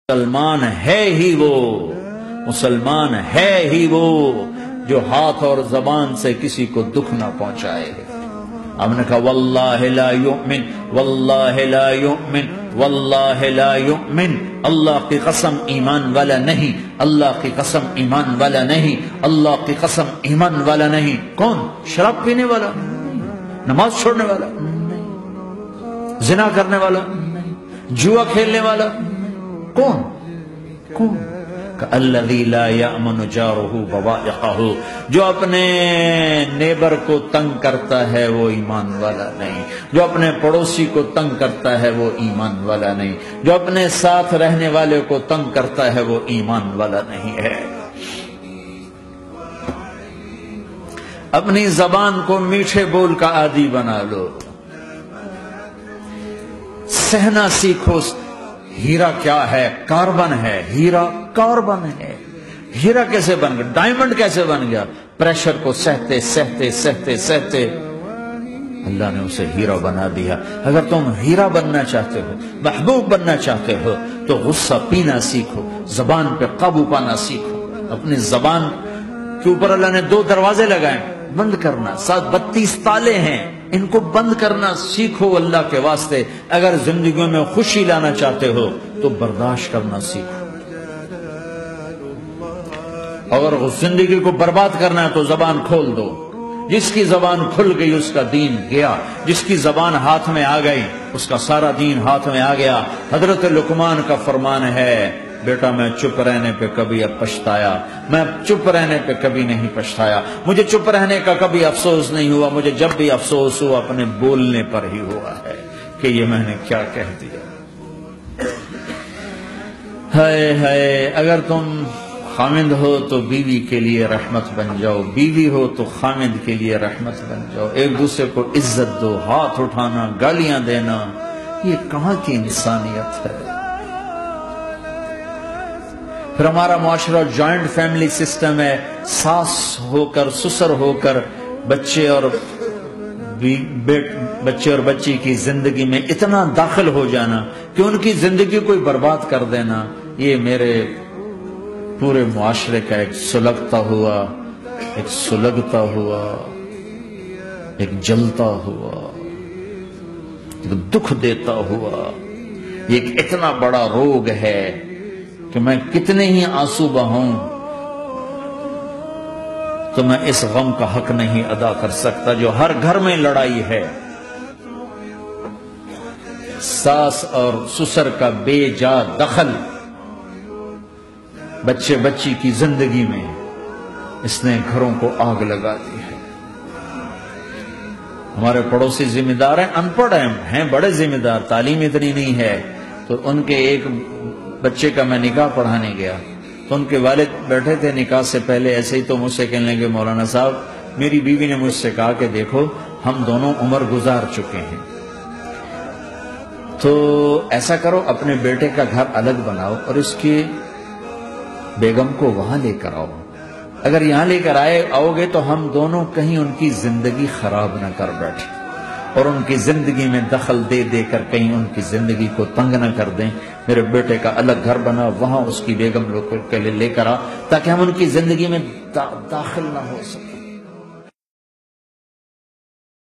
مسلمان ہے ہی وہ، مسلمان ہے ہی وہ جو ہاتھ اور زبان سے کسی کو دکھ نہ پہنچائے۔ ہم نے کہا واللہ لا یؤمن، واللہ لا یؤمن، واللہ لا یؤمن، اللہ کی قسم ایمان والا نہیں، اللہ کی قسم ایمان والا نہیں، اللہ کی قسم ایمان والا نہیں۔ کون؟ شراب پینے والا، نماز چھوڑنے والا، زنا کرنے والا، جوا کھیلنے والا، کون؟ کون؟ الذی لا یأمن جارہ بوائقہ، جو اپنے نیبر کو تنگ کرتا ہے وہ ایمان والا نہیں، جو اپنے پڑوسی کو تنگ کرتا ہے وہ ایمان والا نہیں، جو اپنے ساتھ رہنے والے کو تنگ کرتا ہے وہ ایمان والا نہیں ہے۔ اپنی زبان کو میٹھے بول کا عادی بنا لو، سہنا سیکھو۔ ہیرا کیا ہے؟ کاربن ہے، ہیرا کاربن ہے۔ ہیرا کیسے بن گیا؟ ڈائمنڈ کیسے بن گیا؟ پریشر کو سہتے سہتے سہتے سہتے اللہ نے اسے ہیرا بنا دیا۔ اگر تم ہیرا بننا چاہتے ہو، محبوب بننا چاہتے ہو، تو غصہ پینا سیکھو، زبان پہ قابو پانا سیکھو۔ اپنی زبان کے اوپر اللہ نے 2 دروازے لگائے، بند کرنا، 32 تالے ہیں، ان کو بند کرنا سیکھو اللہ کے واسطے۔ اگر زندگیوں میں خوشی لانا چاہتے ہو تو برداشت کرنا سیکھو، اگر زندگی کو برباد کرنا ہے تو زبان کھول دو۔ جس کی زبان کھل گئی اس کا دین گیا، جس کی زبان ہاتھ میں آ گئی اس کا سارا دین ہاتھ میں آ گیا۔ حضرت لقمان کا فرمان ہے، بیٹا میں چپ رہنے پہ کبھی اب پچھتایا، میں چپ رہنے پہ کبھی نہیں پچھتایا، مجھے چپ رہنے کا کبھی افسوس نہیں ہوا، مجھے جب بھی افسوس ہوا اپنے بولنے پر ہی ہوا ہے کہ یہ میں نے کیا کہہ دیا۔ ہائے ہائے، اگر تم خامند ہو تو بیوی کے لیے رحمت بن جاؤ، بیوی ہو تو خامند کے لیے رحمت بن جاؤ، ایک دوسرے کو عزت دو، ہاتھ اٹھانا، گالیاں دینا، یہ کہاں کی انسانیت ہے؟ پھر ہمارا معاشرہ جوائنٹ فیملی سسٹم ہے، ساس ہو کر سسر ہو کر بچے اور بچی کی زندگی میں اتنا داخل ہو جانا کہ ان کی زندگی کو برباد کر دینا، یہ میرے پورے معاشرے کا ایک سلگتا ہوا، ایک سلگتا ہوا، ایک جلتا ہوا، ایک دکھ دیتا ہوا، یہ ایک اتنا بڑا روگ ہے کہ میں کتنے ہی آنسو بہاؤں تو میں اس غم کا حق نہیں ادا کر سکتا جو ہر گھر میں لڑائی ہے۔ ساس اور سسر کا بے جا دخل بچے بچی کی زندگی میں، اس نے گھروں کو آگ لگا دی ہے۔ ہمارے پڑوسی ذمہ دار ہیں، ان پڑھ ہیں بڑے ذمہ دار، تعلیم اتنی نہیں ہے، تو ان کے ایک بچے کا میں نکاح پڑھانے گیا تو ان کے والد بیٹھے تھے نکاح سے پہلے، ایسے ہی تو مجھ سے کہنے لگے مولانا صاحب میری بیوی نے مجھ سے کہا کہ دیکھو ہم دونوں عمر گزار چکے ہیں، تو ایسا کرو اپنے بیٹے کا گھر الگ بناؤ اور اس کی بیگم کو وہاں لے کر آؤ، اگر یہاں لے کر آؤ گے تو ہم دونوں کہیں ان کی زندگی خراب نہ کر بیٹھیں اور ان کی زندگی میں دخل دے دے کر کہیں ان کی زندگی کو تنگ نہ کر دیں۔ میرے بیٹے کا الگ گھر بنا، وہاں اس کی بیگم لوگ کے لے کر آ تاکہ ہم ان کی زندگی میں داخل نہ ہو سکیں۔